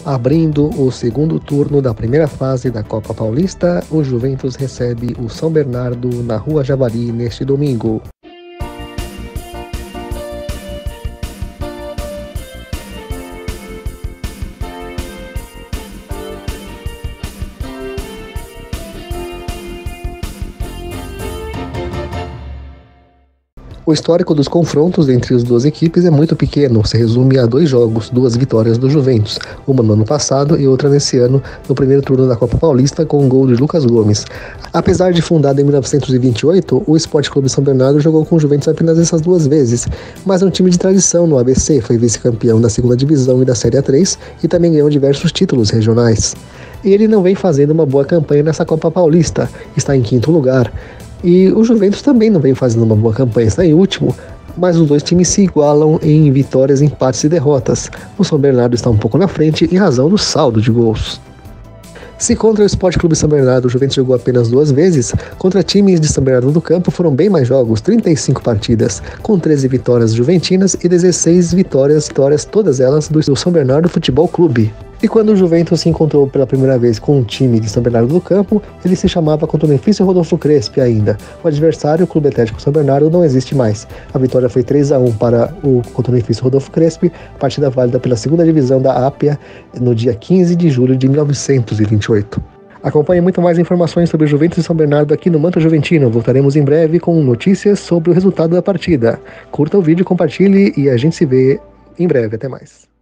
Abrindo o segundo turno da primeira fase da Copa Paulista, o Juventus recebe o São Bernardo na Rua Javari neste domingo. O histórico dos confrontos entre as duas equipes é muito pequeno, se resume a 2 jogos, 2 vitórias do Juventus, uma no ano passado e outra nesse ano, no primeiro turno da Copa Paulista, com um gol de Lucas Gomes. Apesar de fundado em 1928, o Sport Clube São Bernardo jogou com o Juventus apenas essas 2 vezes, mas é um time de tradição no ABC, foi vice-campeão da segunda divisão e da Série A3 e também ganhou diversos títulos regionais. E ele não vem fazendo uma boa campanha nessa Copa Paulista, está em 5º lugar. E o Juventus também não vem fazendo uma boa campanha, está em último, mas os dois times se igualam em vitórias, empates e derrotas. O São Bernardo está um pouco na frente em razão do saldo de gols. Se contra o Sport Clube São Bernardo o Juventus jogou apenas 2 vezes, contra times de São Bernardo do Campo foram bem mais jogos, 35 partidas, com 13 vitórias juventinas e 16 vitórias, todas elas do São Bernardo Futebol Clube. E quando o Juventus se encontrou pela primeira vez com um time de São Bernardo do Campo, ele se chamava Cotonifício Rodolfo Crespi ainda. O adversário, o Clube Atlético São Bernardo, não existe mais. A vitória foi 3-1 para o Cotonifício Rodolfo Crespi, partida válida pela segunda divisão da Ápia no dia 15 de julho de 1928. Acompanhe muito mais informações sobre o Juventus e São Bernardo aqui no Manto Juventino. Voltaremos em breve com notícias sobre o resultado da partida. Curta o vídeo, compartilhe e a gente se vê em breve. Até mais.